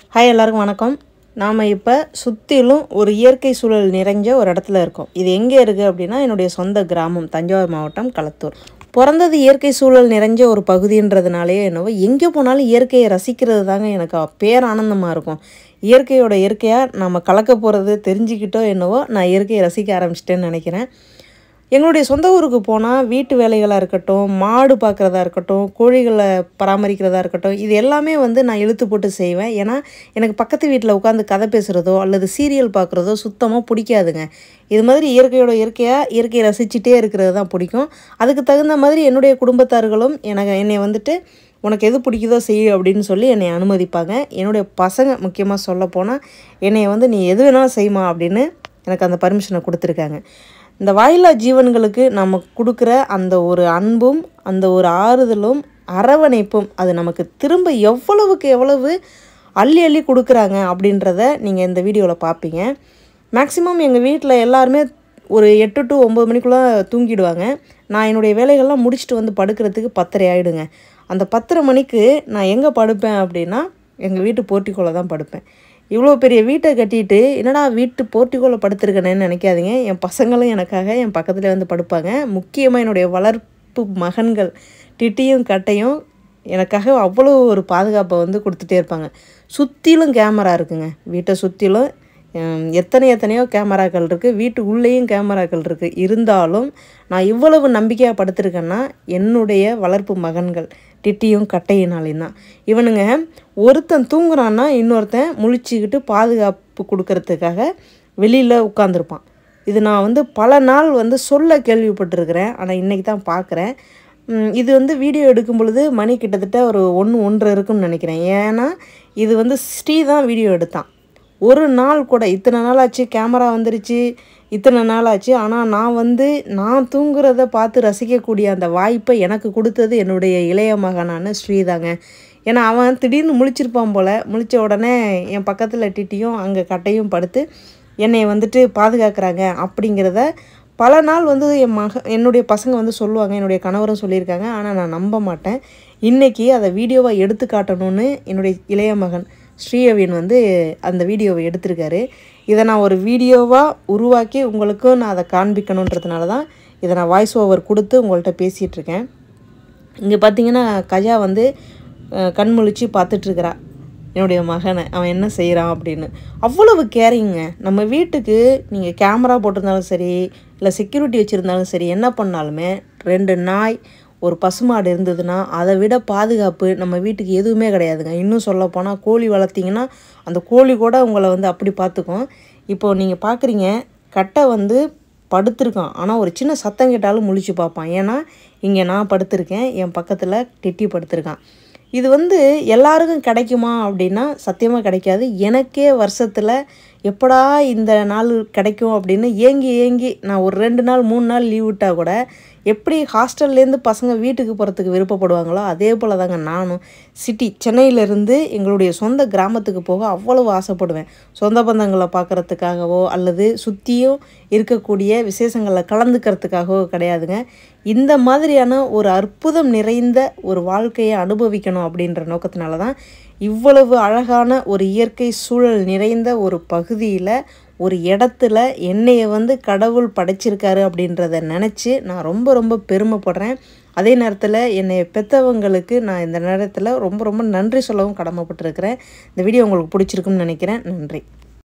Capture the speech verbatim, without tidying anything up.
Hi எல்லாருக்கும் வணக்கம். நாம் இப்போ சுற்றிலும் ஒரு இயற்கை சூழல் நிறைஞ்ச ஒரு இடத்துல இருக்கோம். இது எங்கே இருக்குது அப்படின்னா என்னுடைய சொந்த கிராமம் தஞ்சாவூர் மாவட்டம் களத்தூர். பிறந்தது இயற்கை சூழல் நிறைஞ்ச ஒரு பகுதின்றதுனாலேயே என்னவோ எங்கே போனாலும் இயற்கையை ரசிக்கிறது தாங்க எனக்கு பேரானந்தமாக இருக்கும். இயற்கையோட இயற்கையாக நம்ம கலக்க போகிறது தெரிஞ்சுக்கிட்டோ என்னவோ நான் இயற்கையை ரசிக்க ஆரம்பிச்சிட்டேன்னு நினைக்கிறேன். எங்களுடைய சொந்த ஊருக்கு போனால் வீட்டு வேலைகளாக இருக்கட்டும், மாடு பார்க்குறதா இருக்கட்டும், கோழிகளை பராமரிக்கிறதா இருக்கட்டும், இது எல்லாமே வந்து நான் இழுத்து போட்டு செய்வேன். ஏன்னா எனக்கு பக்கத்து வீட்டில் உட்காந்து கதை பேசுகிறதோ அல்லது சீரியல் பார்க்குறதோ சுத்தமாக பிடிக்காதுங்க. இது மாதிரி இயற்கையோட இயற்கையாக இயற்கையை ரசிச்சுட்டே இருக்கிறது தான் பிடிக்கும். அதுக்கு தகுந்த மாதிரி என்னுடைய குடும்பத்தார்களும் எனக்கு என்னை வந்துட்டு உனக்கு எது பிடிக்குதோ செய் அப்படின்னு சொல்லி என்னை அனுமதிப்பாங்க. என்னுடைய பசங்க முக்கியமாக சொல்லப்போனால் என்னை வந்து நீ எது வேணாலும் செய்யுமா அப்படின்னு எனக்கு அந்த பர்மிஷனை கொடுத்துருக்காங்க. இந்த வாயில்லா ஜீவன்களுக்கு நம்ம கொடுக்குற அந்த ஒரு அன்பும் அந்த ஒரு ஆறுதலும் அரவணைப்பும் அது நமக்கு திரும்ப எவ்வளவுக்கு எவ்வளவு அள்ளி அள்ளி கொடுக்குறாங்க அப்படின்றத நீங்கள் இந்த வீடியோவில் பார்ப்பீங்க. மேக்ஸிமம் எங்கள் வீட்டில் எல்லாருமே ஒரு எட்டு டு ஒம்பது மணிக்குள்ளே தூங்கிடுவாங்க. நான் என்னுடைய வேலைகள்லாம் முடிச்சுட்டு வந்து படுக்கிறதுக்கு பத்தரை ஆகிடுங்க. அந்த பத்தரை மணிக்கு நான் எங்கே படுப்பேன் அப்படின்னா எங்கள் வீட்டு போர்ட்டிக்கோல தான் படுப்பேன். இவ்வளோ பெரிய வீட்டை கட்டிட்டு என்னடா வீட்டு போர்ட்டிக்கோல படுத்துருக்கேன்னு நினைக்காதீங்க. என் பசங்களும் எனக்காக என் பக்கத்தில் வந்து படுப்பாங்க. முக்கியமாக என்னுடைய வளர்ப்பு மகன்கள் டிட்டியும் கட்டையும் எனக்காக அவ்வளோ ஒரு பாதுகாப்பை வந்து கொடுத்துட்டே இருப்பாங்க. சுற்றிலும் கேமரா இருக்குங்க. வீட்டை சுற்றிலும் எத்தனை எத்தனையோ கேமராக்கள் இருக்குது. வீட்டு உள்ளேயும் கேமராக்கள் இருக்குது. இருந்தாலும் நான் இவ்வளவு நம்பிக்கையாக படுத்திருக்கேன்னா என்னுடைய வளர்ப்பு மகன்கள் டிட்டியும் கட்டையினாலையும் தான். இவனுங்க ஒருத்தன் தூங்குறான்னா இன்னொருத்தன் முழிச்சிக்கிட்டு பாதுகாப்பு கொடுக்கறதுக்காக வெளியில் உட்காந்துருப்பான். இது நான் வந்து பல நாள் வந்து சொல்ல கேள்விப்பட்டிருக்கிறேன். ஆனால் இன்றைக்கி தான் பார்க்குறேன். இது வந்து வீடியோ எடுக்கும் பொழுது மணி கிட்டத்தட்ட ஒரு ஒன்று ஒன்றரை இருக்குன்னு நினைக்கிறேன். ஏன்னா இது வந்து ஸ்ரீ தான் வீடியோ எடுத்தான். ஒரு நாள் கூட இத்தனை நாள் ஆச்சு, கேமரா வந்துருச்சு, இத்தனை நாள் ஆச்சு. ஆனால் நான் வந்து நான் தூங்குறத பார்த்து ரசிக்கக்கூடிய அந்த வாய்ப்பை எனக்கு கொடுத்தது என்னுடைய இளைய மகனான ஸ்ரீதாங்க. ஏன்னா அவன் திடீர்னு முழிச்சிருப்பான் போல். முழித்த உடனே என் பக்கத்தில் டிட்டியும் அங்கே கட்டையும் படுத்து என்னை வந்துட்டு பாதுகாக்கிறாங்க அப்படிங்கிறத பல நாள் வந்து என் மக என்னுடைய பசங்க வந்து சொல்லுவாங்க, என்னுடைய கணவரும் சொல்லியிருக்காங்க. ஆனால் நான் நம்ப மாட்டேன். இன்றைக்கி அதை வீடியோவாக எடுத்து காட்டணும்னு என்னுடைய இளைய மகன் ஸ்ரீயவின் வந்து அந்த வீடியோவை எடுத்திருக்காரு. இதை நான் ஒரு வீடியோவாக உருவாக்கி உங்களுக்கும் நான் அதை காண்பிக்கணுன்றதுனால தான் இதை நான் வாய்ஸ் ஓவர் கொடுத்து உங்கள்கிட்ட பேசிகிட்ருக்கேன். இங்கே பார்த்தீங்கன்னா கஜா வந்து கண்முழிச்சு பார்த்துட்ருக்கிறா என்னுடைய மகனை, அவன் என்ன செய்கிறான் அப்படின்னு. அவ்வளவு கேரிங்க. நம்ம வீட்டுக்கு நீங்கள் கேமரா போட்டிருந்தாலும் சரி, இல்லை செக்யூரிட்டி வச்சுருந்தாலும் சரி, என்ன பண்ணாலுமே ரெண்டு நாய் ஒரு பசுமாடு இருந்ததுன்னா அதை விட பாதுகாப்பு நம்ம வீட்டுக்கு எதுவுமே கிடையாதுங்க. இன்னும் சொல்லப்போனால் கோழி வளர்த்திங்கன்னா அந்த கோழி கூட உங்களை வந்து அப்படி பார்த்துக்கும். இப்போது நீங்கள் பார்க்குறீங்க, கட்டை வந்து படுத்திருக்கான். ஆனால் ஒரு சின்ன சத்தம் கேட்டாலும் முழிச்சு பார்ப்பான். ஏன்னா இங்கே நான் படுத்திருக்கேன், என் பக்கத்தில் டிட்டி படுத்திருக்கான். இது வந்து எல்லாருக்கும் கிடைக்குமா அப்படின்னா சத்தியமாக கிடைக்காது. எனக்கே வருஷத்தில் எப்படா இந்த நாள் கிடைக்கும் அப்படின்னு ஏங்கி ஏங்கி நான் ஒரு ரெண்டு நாள் மூணு நாள் லீவ் விட்டால் கூட எப்படி ஹாஸ்டல்லேருந்து பசங்க வீட்டுக்கு போகிறதுக்கு விருப்பப்படுவாங்களோ அதே போல் தாங்க நானும் சிட்டி சென்னையிலேருந்து எங்களுடைய சொந்த கிராமத்துக்கு போக அவ்வளவு ஆசைப்படுவேன். சொந்த பந்தங்களை பார்க்குறதுக்காகவோ அல்லது சுற்றியும் இருக்கக்கூடிய விசேஷங்களில் கலந்துக்கிறதுக்காகவோ கிடையாதுங்க. இந்த மாதிரியான ஒரு அற்புதம் நிறைந்த ஒரு வாழ்க்கையை அனுபவிக்கணும் அப்படின்ற நோக்கத்தினால தான் இவ்வளவு அழகான ஒரு இயற்கை சூழல் நிறைந்த ஒரு பகுதியில் ஒரு இடத்துல என்னையை வந்து கடவுள் படைச்சிருக்காரு அப்படின்றத நினச்சி நான் ரொம்ப ரொம்ப பெருமைப்படுறேன். அதே நேரத்தில் என்னை பெற்றவங்களுக்கு நான் இந்த நேரத்தில் ரொம்ப ரொம்ப நன்றி சொல்லவும் கடமைப்பட்டிருக்கிறேன். இந்த வீடியோ உங்களுக்கு பிடிச்சிருக்குன்னு நினைக்கிறேன். நன்றி.